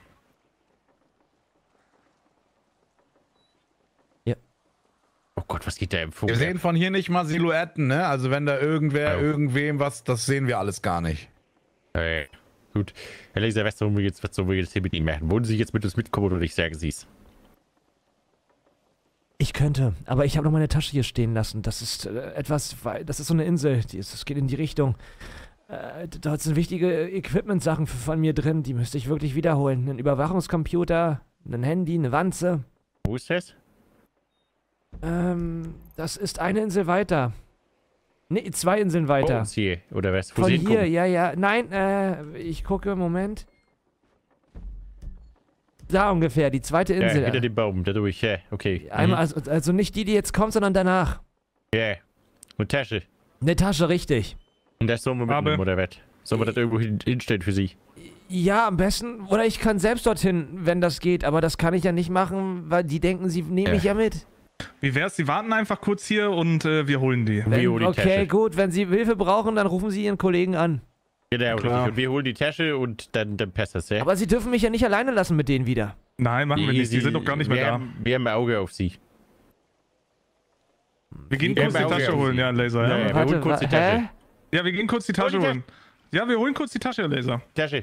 Oh Gott, was geht da im Funk? Wir sehen von hier nicht mal Silhouetten, ne? Also wenn da irgendwer, Ja. irgendwem was, das sehen wir alles gar nicht. Hey, gut. Herr Laser, was sollen wir jetzt hier mit Ihnen machen? Wollen Sie jetzt mit uns mitkommen oder ich sage Sie's? Ich könnte, aber ich habe noch meine Tasche hier stehen lassen. Das ist das ist so eine Insel, das geht in die Richtung. Dort sind wichtige Equipment-Sachen von mir drin, die müsste ich wirklich wiederholen. Ein Überwachungscomputer, ein Handy, eine Wanze. Wo ist das? Das ist eine Insel weiter. Nee, 2 Inseln Bei weiter. uns hier, oder was? Wo Von Sie hier, hingucken? ja. Nein, ich gucke, Moment. Da ungefähr, die zweite Ja, Insel. hinter dem Baum, da durch, ja, okay. Einmal, also nicht die jetzt kommt, sondern danach. Ja. Und Tasche. Eine Tasche, richtig. Und das sollen wir mitnehmen, oder was? Sollen wir das irgendwo hinstellen für Sie? Ja, am besten, oder ich kann selbst dorthin, wenn das geht, aber das kann ich ja nicht machen, weil die denken, sie nehmen mich ja mit. Wie wär's? Sie warten einfach kurz hier und wir holen die. Wir holen die Okay, Tasche. gut, wenn sie Hilfe brauchen, dann rufen sie ihren Kollegen an. Genau, Klar. richtig. Und wir holen die Tasche und dann passt das, ja? Aber sie dürfen mich ja nicht alleine lassen mit denen wieder. Nein, machen wir nicht. Die sind doch gar nicht mehr da. Wir haben ein Auge auf Sie. Wir gehen Wir kurz die haben Tasche Auge. holen, ja, Laser. Ja, Ja, ja. Wir holen kurz die Tasche. hä? ja, wir gehen kurz die Tasche Oh, die holen. Ja, wir holen kurz die Tasche, Laser. Tasche.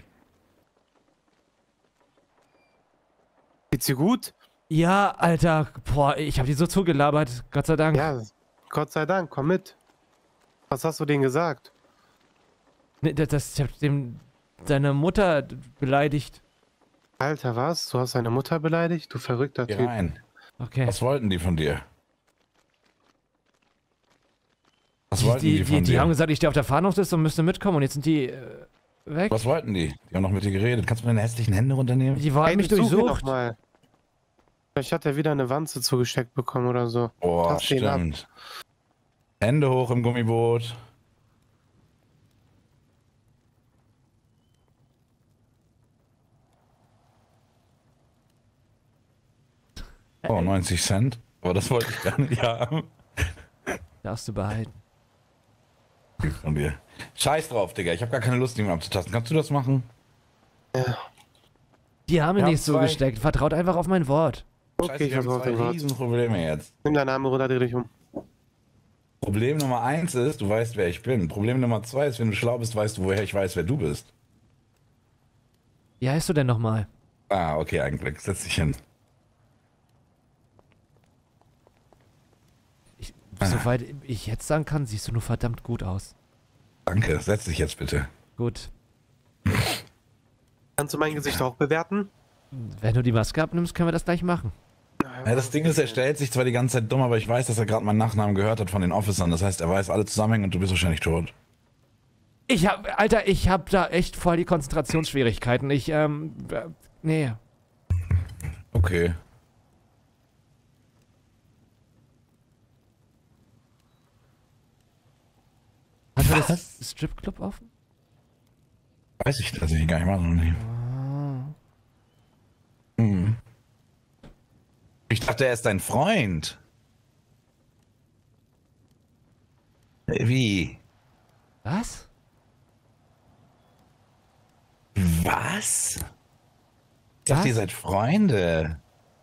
Geht's dir gut? Ja, Alter, boah, ich hab die so zugelabert, Gott sei Dank. Ja, Gott sei Dank, komm mit. Was hast du denen gesagt? Nee, ich hab deine Mutter beleidigt. Alter, was? Du hast deine Mutter beleidigt? Du verrückter Geh Typ. rein. Okay. Was wollten die von dir? Was wollten die von Die dir? haben gesagt, ich stehe auf der Fahndungsliste und müsste mitkommen und jetzt sind die weg. Was wollten die? Die haben noch mit dir geredet. Kannst du mir deine hässlichen Hände runternehmen? Die wollten mich such ihn durchsucht. doch mal. Vielleicht hat er wieder eine Wanze zugesteckt bekommen oder so. Boah, Tast ihn ab. stimmt. Hände hoch im Gummiboot. Oh, 90 Cent. Aber das wollte ich gar nicht haben. Darfst du behalten. Von dir. Scheiß drauf, Digga. Ich habe gar keine Lust, ihn abzutasten. Kannst du das machen? Die haben mir Wir nicht haben zwei. zugesteckt. Vertraut einfach auf mein Wort. Okay, ich wir haben vertraue auf zwei dein Wort. Riesenprobleme jetzt. Nimm deinen Arm runter, dreh dich um. Problem Nummer 1 ist, du weißt, wer ich bin. Problem Nummer 2 ist, wenn du schlau bist, weißt du, woher ich weiß, wer du bist. Wie heißt du denn nochmal? Ah, okay, Augenblick. Setz dich hin. Soweit ich jetzt sagen kann, siehst du nur verdammt gut aus. Danke, setz dich jetzt bitte. Gut. Kannst du mein Gesicht auch bewerten? Wenn du die Maske abnimmst, können wir das gleich machen. Ja, das Ding ist, er stellt sich zwar die ganze Zeit dumm, aber ich weiß, dass er gerade meinen Nachnamen gehört hat von den Officern. Das heißt, er weiß alle Zusammenhänge und du bist wahrscheinlich tot. Alter, ich hab da echt voll die Konzentrationsschwierigkeiten. Nee. Okay. Hat er das Stripclub offen? Weiß ich tatsächlich gar nicht mal. Nee. Hm. Ich dachte, er ist dein Freund. Wie? Was? Was? Ich dachte, ihr seid Freunde.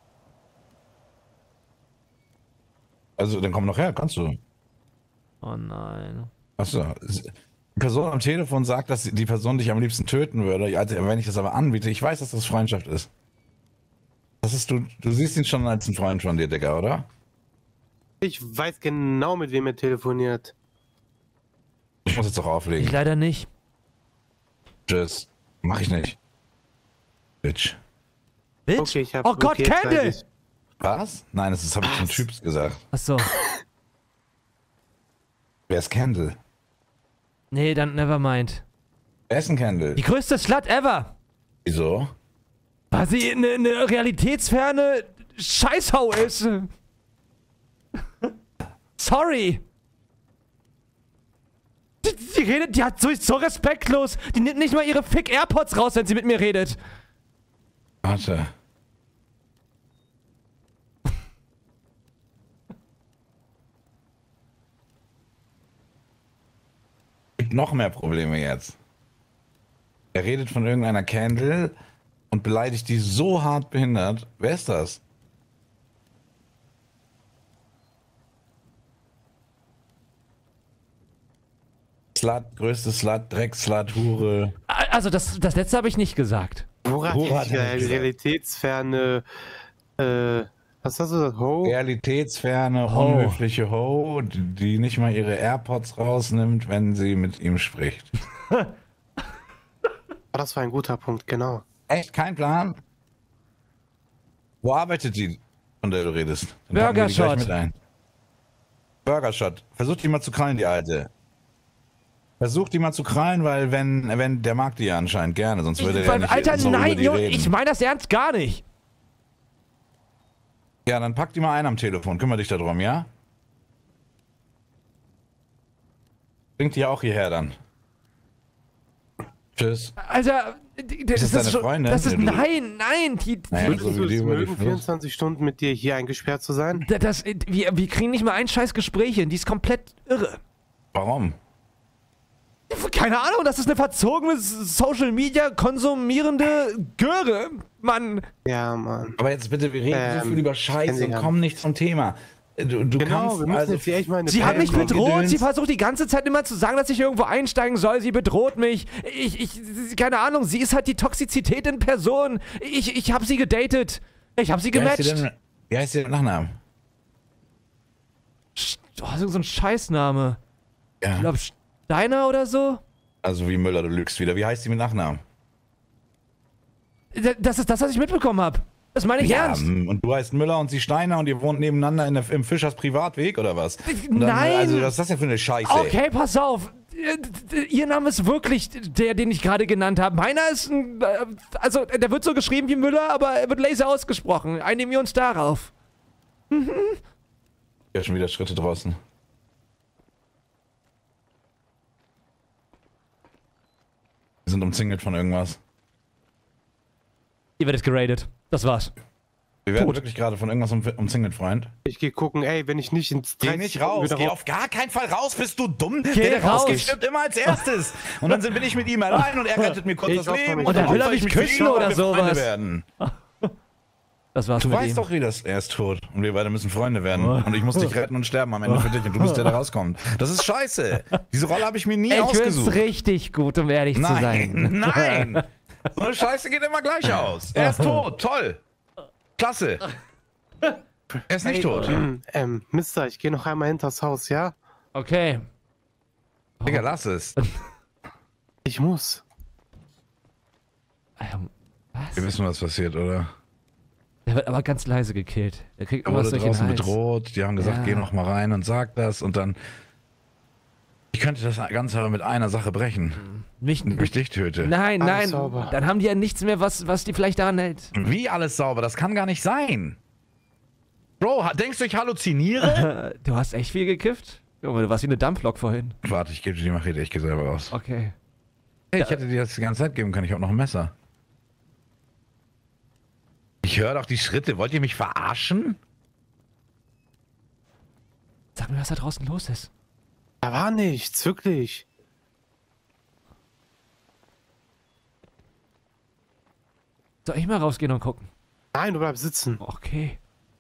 Also, dann komm noch her, kannst du. Oh nein. Achso. Die Person am Telefon sagt, dass die Person dich am liebsten töten würde. Also, wenn ich das aber anbiete, ich weiß, dass das Freundschaft ist. Das ist du siehst ihn schon als ein Freund von dir, Digga, oder? Ich weiß genau, mit wem er telefoniert. Ich muss jetzt auch Ich auflegen. leider nicht. Tschüss. Mach ich nicht. Bitch. Bitch? Okay, ich hab. Oh Gott, okay, jetzt Candle! weiß ich. Was? Nein, das habe ich zum Typs gesagt. Achso. Wer ist Candle? Nee, dann nevermind. Wer ist ein Candle? Die größte Slut ever! Wieso? Weil sie eine realitätsferne Scheißhau ist. Sorry. Die redet, die hat so respektlos. Die nimmt nicht mal ihre Fick-Airpods raus, wenn sie mit mir redet. Warte. Gibt noch mehr Probleme jetzt. Er redet von irgendeiner Candle und beleidigt die so hart behindert. Wer ist das? Slut, größte Slut, Dreckslut, Hure. Also das letzte habe ich nicht gesagt. Woran Woran die hat er gesagt? realitätsferne, was hast du gesagt? Ho? Realitätsferne, Ho. unhöfliche Ho, die nicht mal ihre AirPods rausnimmt, wenn sie mit ihm spricht. Oh, das war ein guter Punkt, genau. Echt? Kein Plan? Wo arbeitet die, von der du redest? Dann packen wir die gleich Burgershot. mit ein. Burgershot. Versuch die mal zu krallen, die Alte. Versuch die mal zu krallen, weil wenn der mag die ja anscheinend gerne, sonst würde er nicht Alter, so über nein, die Junge, reden. ich meine das ernst gar nicht. Ja, dann pack die mal ein am Telefon. Kümmer dich darum, ja? Bringt die auch hierher dann. Tschüss. Alter, Ist das deine Freundin? Das ist, Nee, du- nein, Naja, Würdest so du wie die es über die mögen, Fluss. 24 Stunden mit dir hier eingesperrt zu sein? wir kriegen nicht mal ein scheiß Gespräch hin, die ist komplett irre. Warum? Keine Ahnung, das ist eine verzogene Social Media konsumierende Göre, Mann. Ja, Mann. Aber jetzt bitte, wir reden so viel über Scheiße kennen und Sie kommen nicht zum Thema. Du Genau, kannst wir müssen also jetzt hier echt mal eine Sie hat mich Pedro bedroht, Gedöns. sie versucht die ganze Zeit immer zu sagen, dass ich irgendwo einsteigen soll, sie bedroht mich. Keine Ahnung, sie ist halt die Toxizität in Person. Ich hab sie gedatet. Ich hab sie gematcht. Wie heißt der Nachname? Oh, so ein Scheißname. Ich Ja. glaube Steiner oder so. Also wie Müller, du lügst wieder. Wie heißt die mit Nachnamen? Das ist das, was ich mitbekommen habe. Das meine ich ernst. Und du heißt Müller und sie Steiner und ihr wohnt nebeneinander im Fischers Privatweg oder was? Und dann, Nein. Also was ist das denn für eine Scheiße? Okay, pass auf. Ihr Name ist wirklich der, den ich gerade genannt habe. Meiner ist ein, also der wird so geschrieben wie Müller, aber er wird Laser ausgesprochen. Einigen wir uns darauf. Ja, schon wieder Schritte draußen. Wir sind umzingelt von irgendwas. Ihr werdet geradet. Das war's. Wir werden wirklich gerade von irgendwas umzingelt, Freund. Ich geh gucken, ey, wenn ich nicht ins Geh nicht raus, geh auf gar keinen Fall raus, bist du dumm? Geh der raus. rausgeht, stirbt immer als erstes. Und dann bin ich mit ihm allein und er rettet mir kurz Ich das opfer Leben. mich. Und dann will er opfer ich mich mich für küssen ihn, oder weil wir Freunde sowas. werden. Das war's Du mit weißt ihm. doch, wie das, er ist tot. Und wir beide müssen Freunde werden. Und ich muss dich retten und sterben am Ende für dich. Und du bist der, der rauskommt. Das ist scheiße. Diese Rolle habe ich mir nie Ich find's ausgesucht. richtig gut, um ehrlich zu sein. Nein. So eine Scheiße geht immer gleich aus. Er ist tot. Toll. Klasse. Er ist nicht tot. Mister, ich gehe noch einmal hinters Haus, ja? Okay. Digga, lass es. Ich muss. Was? Wir wissen, was passiert, oder? Der wird aber ganz leise gekillt. Der kriegt Er irgendwas wurde durch den draußen Hals. bedroht. Die haben gesagt, Ja. geh noch mal rein und sag das. Und dann... Ich könnte das Ganze aber mit einer Sache brechen. Nicht, Wenn ich dich töte. nein, Alles nein. sauber. Dann haben die ja nichts mehr, was die vielleicht daran hält. Wie alles sauber? Das kann gar nicht sein. Bro, denkst du, ich halluziniere? Du hast echt viel gekifft? Junge, du warst wie eine Dampflok vorhin. Warte, ich gebe dir die Machete, ich gehe selber raus. Okay. Hey, ich hätte dir das die ganze Zeit geben können, ich habe noch ein Messer. Ich höre doch die Schritte. Wollt ihr mich verarschen? Sag mir, was da draußen los ist. Da war nichts, wirklich. Soll ich mal rausgehen und gucken? Nein, du bleibst sitzen. Okay.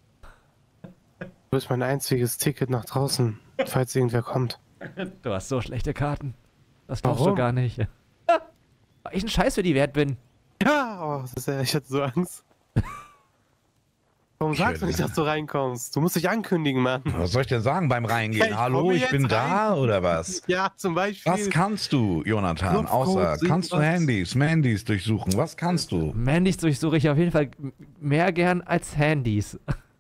Du bist mein einziges Ticket nach draußen, falls irgendwer kommt. Du hast so schlechte Karten. Das glaubst du Warum? gar nicht. Weil ich ein Scheiß für die wert bin. Ja, oh, das ist ja, ich hatte so Angst. Warum sagst du nicht, dass du reinkommst? Du musst dich ankündigen, Mann. Was soll ich denn sagen beim Reingehen? Ja, ich Hallo, komme ich bin jetzt da rein. oder was? Ja, zum Beispiel. Was kannst du, Jonathan, Luftcode, außer kannst du irgendwas. Mandys durchsuchen? Was kannst du? Mandys durchsuche ich auf jeden Fall mehr gern als Handys.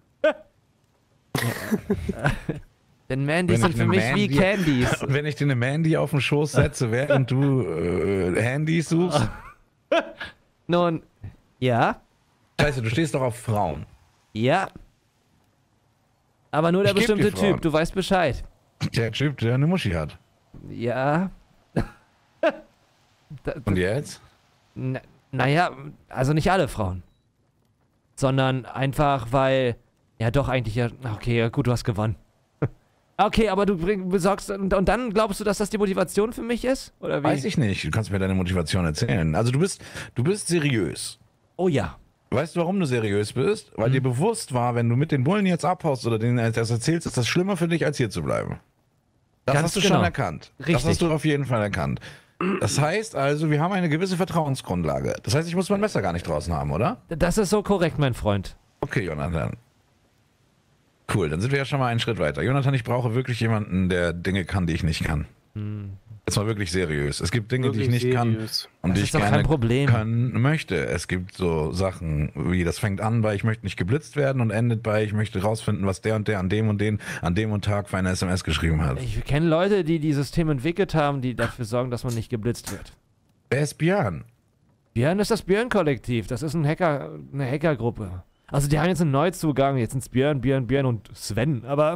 Denn Mandys sind für mich wie Candies. Wenn ich dir eine Mandy auf den Schoß setze, während du Handys suchst. Nun, ja, Scheiße, du stehst doch auf Frauen. ja. Aber nur der Ich geb dir bestimmte Frauen. Typ, du weißt Bescheid. Der Typ, der eine Muschi hat. Ja. Und jetzt? Naja, also nicht alle Frauen. Sondern einfach, weil. Ja, doch, eigentlich ja. Okay, ja, gut, du hast gewonnen. Okay, aber du besorgst. Und dann glaubst du, dass das die Motivation für mich ist? Oder wie? Weiß ich nicht. Du kannst mir deine Motivation erzählen. Also du bist seriös. Oh ja. Weißt du, warum du seriös bist? Weil dir bewusst war, wenn du mit den Bullen jetzt abhaust oder denen das erzählst, ist das schlimmer für dich, als hier zu bleiben. Das Ganz hast du genau. schon erkannt. Richtig. Das hast du auf jeden Fall erkannt. Das heißt also, wir haben eine gewisse Vertrauensgrundlage. Das heißt, ich muss mein Messer gar nicht draußen haben, oder? Das ist so korrekt, mein Freund. Okay, Jonathan. Cool, dann sind wir ja schon mal einen Schritt weiter. Jonathan, ich brauche wirklich jemanden, der Dinge kann, die ich nicht kann. Jetzt mal wirklich seriös. Es gibt Dinge, die ich Wirklich nicht kann seriös. und Das die ist ich doch kein gerne Problem. können möchte. Es gibt so Sachen wie, das fängt an bei, ich möchte nicht geblitzt werden und endet bei, ich möchte rausfinden, was der und der an dem und dem Tag für eine SMS geschrieben hat. Ich kenne Leute, die dieses System entwickelt haben, die dafür sorgen, dass man nicht geblitzt wird. Wer ist Björn? Björn ist das Björn-Kollektiv. Das ist eine Hackergruppe. Also die haben jetzt einen Neuzugang. Jetzt sind es Björn und Sven. Aber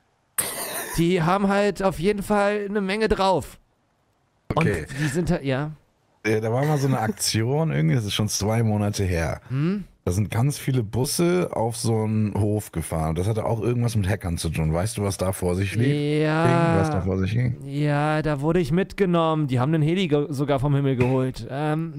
die haben halt auf jeden Fall eine Menge drauf. Okay. Und die sind halt, ja. Da war mal so eine Aktion, irgendwie, das ist schon 2 Monate her. Da sind ganz viele Busse auf so einen Hof gefahren. Das hatte auch irgendwas mit Hackern zu tun. Weißt du, was da vor sich lief? Was da vor sich ging? Ja, da wurde ich mitgenommen. Die haben einen Heli sogar vom Himmel geholt.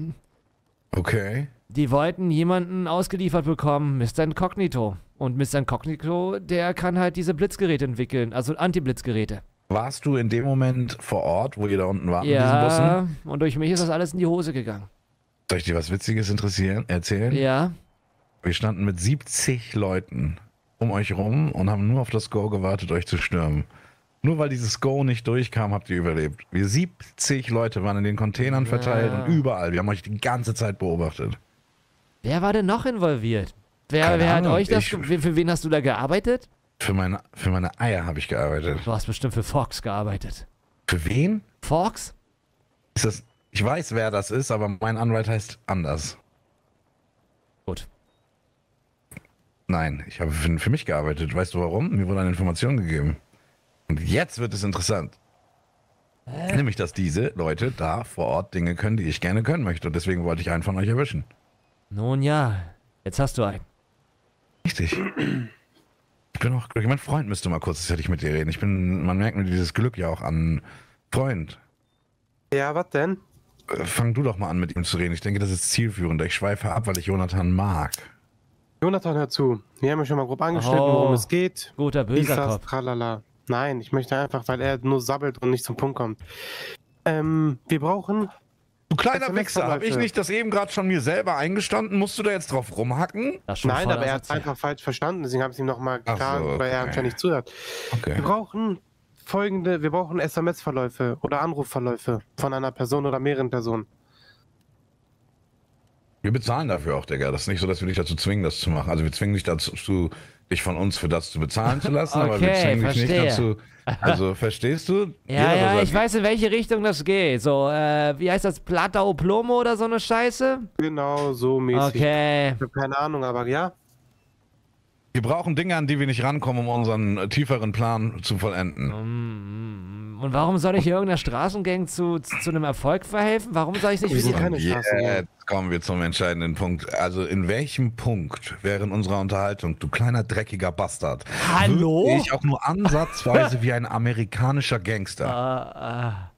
Okay. Die wollten jemanden ausgeliefert bekommen, Mr. Incognito. Und Mr. Incognito, der kann halt diese Blitzgeräte entwickeln, also Anti-Blitzgeräte. Warst du in dem Moment vor Ort, wo ihr da unten wart mit diesen Ja, Bussen? und durch mich ist das alles in die Hose gegangen. Soll ich dir was Witziges erzählen? Ja, Wir standen mit 70 Leuten um euch rum und haben nur auf das Go gewartet, euch zu stürmen. Nur weil dieses Go nicht durchkam, habt ihr überlebt. Wir 70 Leute waren in den Containern verteilt und überall. Wir haben euch die ganze Zeit beobachtet. wer war denn noch involviert? Keine Wer hat Ahnung, euch das, ich- für wen hast du da gearbeitet? Für meine Eier habe ich gearbeitet. Du hast bestimmt für Fox gearbeitet. Für wen? Forks? Ist das... Ich weiß, wer das ist, aber mein Anwalt heißt anders. Gut. Nein, ich habe für mich gearbeitet. Weißt du warum? Mir wurde eine Information gegeben. Und jetzt wird es interessant. Nämlich, dass diese Leute da vor Ort Dinge können, die ich gerne können möchte. Und deswegen wollte ich einen von euch erwischen. Nun ja, jetzt hast du einen. Richtig. Ich bin auch glücklich. Mein Freund müsste mal kurz tatsächlich mit dir reden. Man merkt mir dieses Glück ja auch an. Freund, Ja, was denn? fang du doch mal an mit ihm zu reden. Ich denke, das ist zielführend. Ich schweife ab, weil ich Jonathan mag. Jonathan, hör zu. Wir haben ja schon mal grob angeschnitten, Oh. worum es geht. Guter, Dies, böser das, Kopf. tralala. Nein, ich möchte einfach, weil er nur sabbelt und nicht zum Punkt kommt. Wir brauchen... Du kleiner SMS Wichser, habe ich Verläufe. nicht das eben gerade schon mir selber eingestanden? Musst du da jetzt drauf rumhacken? Das ist schon Nein, voll aber er hat es asozial. einfach falsch verstanden, deswegen habe ich es ihm nochmal Ach so, getan, weil er okay. anscheinend nicht zuhört. Okay. Wir brauchen SMS-Verläufe oder Anrufverläufe von einer Person oder mehreren Personen. Wir bezahlen dafür auch, Digga. Das ist nicht so, dass wir dich dazu zwingen, das zu machen. Also wir zwingen dich dazu, dich von uns für das zu bezahlen zu lassen, aber wir Okay, zwingen dich nicht verstehe. dazu. Also verstehst du? Ja, Jeder ja, soll- ich weiß, in welche Richtung das geht. So, wie heißt das? Plata o Plomo oder so eine Scheiße? Genau, so mäßig. Okay. Ich habe keine Ahnung, aber ja. Wir brauchen Dinge, an die wir nicht rankommen, um unseren tieferen Plan zu vollenden. Und warum soll ich hier irgendeiner Straßengang zu einem Erfolg verhelfen? Warum soll ich nicht Wir sind wieder... keine Straßengang. Jetzt kommen wir zum entscheidenden Punkt. Also in welchem Punkt während unserer Unterhaltung, du kleiner dreckiger Bastard, Hallo? wirke ich auch nur ansatzweise wie ein amerikanischer Gangster?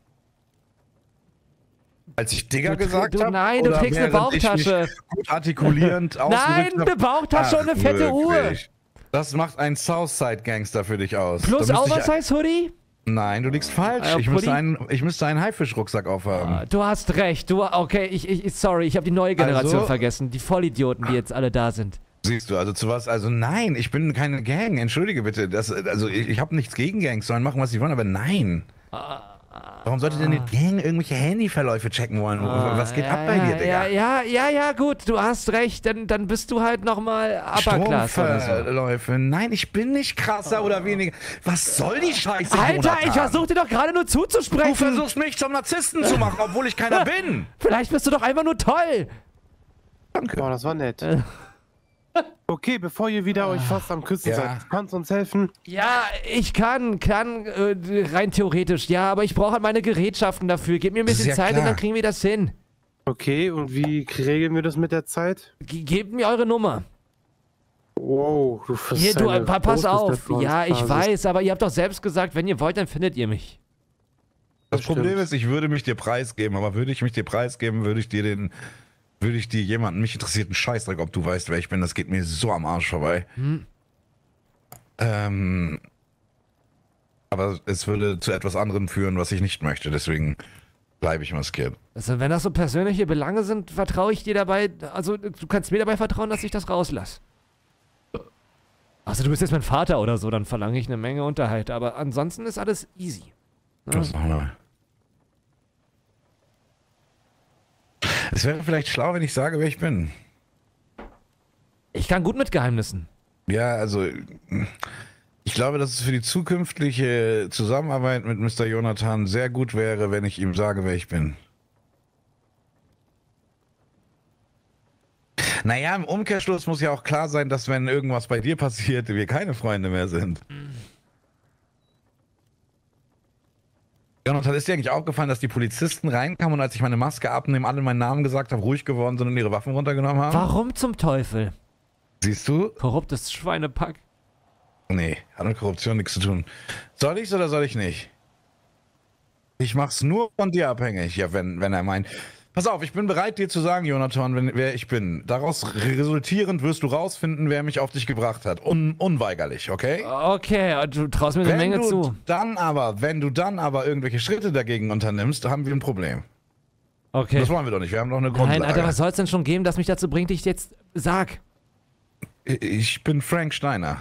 Als ich Digger gesagt habe? Nein, du trägst eine Bauchtasche. Gut artikulierend Nein, ausgedrückt hab? eine Bauchtasche und eine Ach, fette Uhr. wirklich? Das macht ein Southside-Gangster für dich aus. Plus Da müsste ich- Oversize-Hoodie? Nein, du liegst falsch. Ich müsste einen Haifischrucksack aufhaben. Du hast recht. Okay, sorry, ich habe die neue Generation Also? vergessen. Die Vollidioten, die jetzt alle da sind. Siehst du, also zu was? Also nein, ich bin keine Gang. Entschuldige bitte. Ich habe nichts gegen Gangs, sollen machen, was sie wollen, aber nein. Warum sollte denn eine Gang irgendwelche Handyverläufe checken wollen? Was geht ab bei dir, Digga? Ja, gut, du hast recht. Dann bist du halt nochmal Upper Class oder so. Stromverläufe. Nein, ich bin nicht krasser oder weniger. Was soll die Scheiße, Alter, Jonathan? ich versuch dir doch gerade nur Du zuzusprechen. versuchst mich zum Narzissten zu machen, obwohl ich keiner bin. Vielleicht bist du doch einfach nur toll. Boah, das war nett. Okay, bevor ihr wieder euch fast am Küssen Ja. seid, kannst du uns helfen? Ja, ich kann rein theoretisch, ja, aber ich brauche halt meine Gerätschaften dafür. Gib mir ein Das ist bisschen ja Zeit klar. und dann kriegen wir das hin. Okay, und wie regeln wir das mit der Zeit? Gebt mir eure Nummer. Wow, du bist Hier, du, eine pass auf. große Ja, ich Vertrauensbasis. weiß, aber ihr habt doch selbst gesagt, wenn ihr wollt, dann findet ihr mich. Das stimmt. Problem ist, ich würde mich dir preisgeben, aber würde ich mich dir preisgeben, würde ich dir jemanden, mich interessiert ein Scheißdreck, ob du weißt, wer ich bin, das geht mir so am Arsch vorbei. Aber es würde zu etwas anderem führen, was ich nicht möchte, deswegen bleibe ich maskiert. Also, wenn das so persönliche Belange sind, vertraue ich dir dabei, also du kannst mir dabei vertrauen, dass ich das rauslasse. Also, du bist jetzt mein Vater oder so, dann verlange ich eine Menge Unterhalt, aber ansonsten ist alles easy. Was machen wir? Es wäre vielleicht schlau, wenn ich sage, wer ich bin. Ich kann gut mit Geheimnissen. Ja, also ich glaube, dass es für die zukünftige Zusammenarbeit mit Mr. Jonathan sehr gut wäre, wenn ich ihm sage, wer ich bin. Naja, im Umkehrschluss muss ja auch klar sein, dass wenn irgendwas bei dir passiert, wir keine Freunde mehr sind. Jonathan, ist dir eigentlich aufgefallen, dass die Polizisten reinkamen und als ich meine Maske abnehme, alle meinen Namen gesagt habe, ruhig geworden sind und ihre Waffen runtergenommen haben? Warum zum Teufel? Siehst du? Korruptes Schweinepack. Nee, hat mit Korruption nichts zu tun. Soll ich's oder soll ich nicht? Ich mach's nur von dir abhängig, ja, wenn er meint. Pass auf, ich bin bereit, dir zu sagen, Jonathan, wer ich bin. Daraus resultierend wirst du rausfinden, wer mich auf dich gebracht hat. Unweigerlich, okay? Okay, du traust mir eine Menge zu. Wenn du dann aber irgendwelche Schritte dagegen unternimmst, haben wir ein Problem. Okay. Das wollen wir doch nicht, wir haben doch eine Grundlage. Nein, Alter, was soll's denn schon geben, das mich dazu bringt, ich jetzt sag. Ich bin Frank Steiner.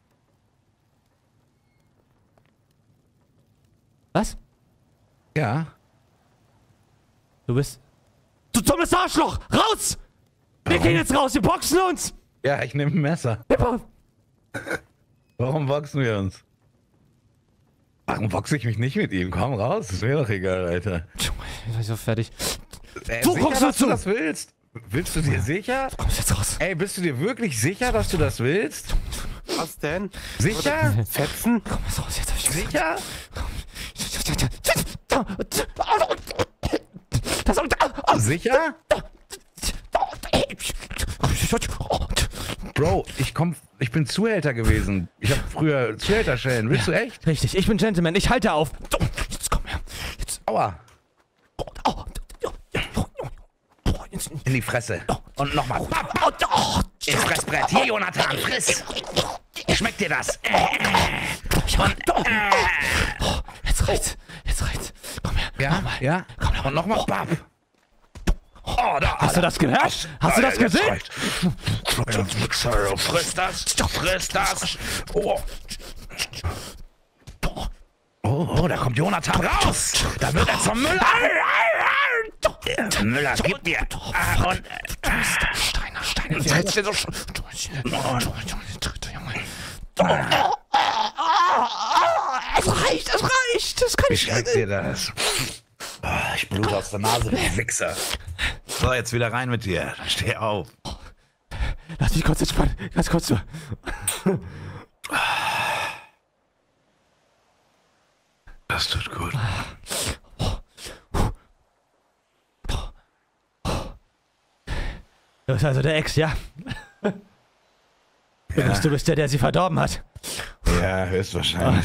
Was? Ja? Du bist... Du dummes Arschloch! Raus! Wir gehen jetzt raus, wir boxen uns! Ja, ich nehme ein Messer. Warum boxen wir uns? Warum boxe ich mich nicht mit ihm? Komm raus, ist mir doch egal, Alter. Ich bin so fertig. Du kommst sicher, dass dazu. du das willst? Bist du dir sicher? Du kommst jetzt raus. Ey, bist du dir wirklich sicher, dass du das willst? Was denn? Sicher? Fetzen? Komm jetzt raus, jetzt hab ich Sicher? Sicher? Bro, ich bin Zuhälter gewesen. Ich habe früher Zuhälterstellen. Willst du echt? Richtig, ich bin Gentleman, ich halte auf. Jetzt komm her. Jetzt. Aua. Oh. In die Fresse. Und nochmal. Ins Fressbrett. Hier, Jonathan, friss. Schmeckt dir das? Jetzt reicht's. Jetzt reicht's. Komm her. Ja, nochmal. ja. Komm noch. Und nochmal. Bab. Oh, da. Hast du das gehört? Hast du das gesehen? Friss das. Friss das. Oh. Oh, da kommt Jonathan raus. Da wird er zum Müller. Müller, gib mir. Und Steiner. Jetzt so Es reicht. Das kann ich schreck dir das. Ich blute aus der Nase, du Wichser. So, jetzt wieder rein mit dir. Steh auf. Lass mich kurz entspannen. Ganz kurz nur. Das tut gut. Du bist also der Ex, ja? Du bist der sie verdorben hat. Ja, höchstwahrscheinlich.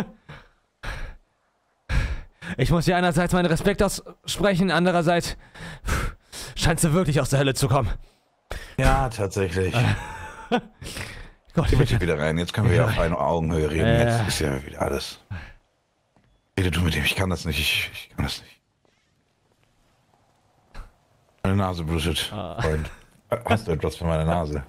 Ich muss dir einerseits meinen Respekt aussprechen, andererseits scheinst du wirklich aus der Hölle zu kommen. Ja, tatsächlich. Gott, Geh bitte wieder rein. Jetzt können wir ja auf eine Augenhöhe reden. Ja. Jetzt ist ja wieder alles. Rede du mit dem. Ich kann das nicht. Ich kann das nicht. Meine Nase blutet, Freund. Hast du etwas für meine Nase?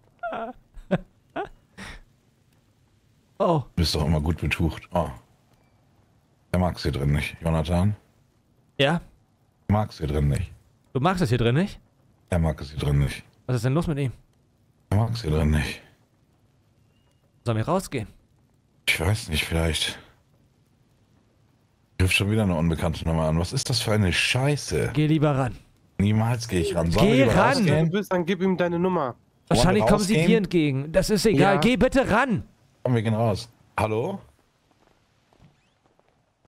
Oh. Du bist doch immer gut betucht. Oh. Der mag's hier drin nicht. Jonathan? Ja? Der mag's hier drin nicht. Du magst es hier drin nicht? Er mag es hier drin nicht. Was ist denn los mit ihm? Er mag es hier drin nicht. Sollen wir rausgehen? Ich weiß nicht, vielleicht. Ruft schon wieder eine unbekannte Nummer an. Was ist das für eine Scheiße? Geh lieber ran. Niemals gehe ich ran. Sollen Geh wir lieber ran! Wenn du rausgehen? bist, dann gib ihm deine Nummer. Wahrscheinlich kommen sie rausgehen? dir entgegen. Das ist egal. Ja. Geh bitte ran! Komm, wir gehen raus. Hallo?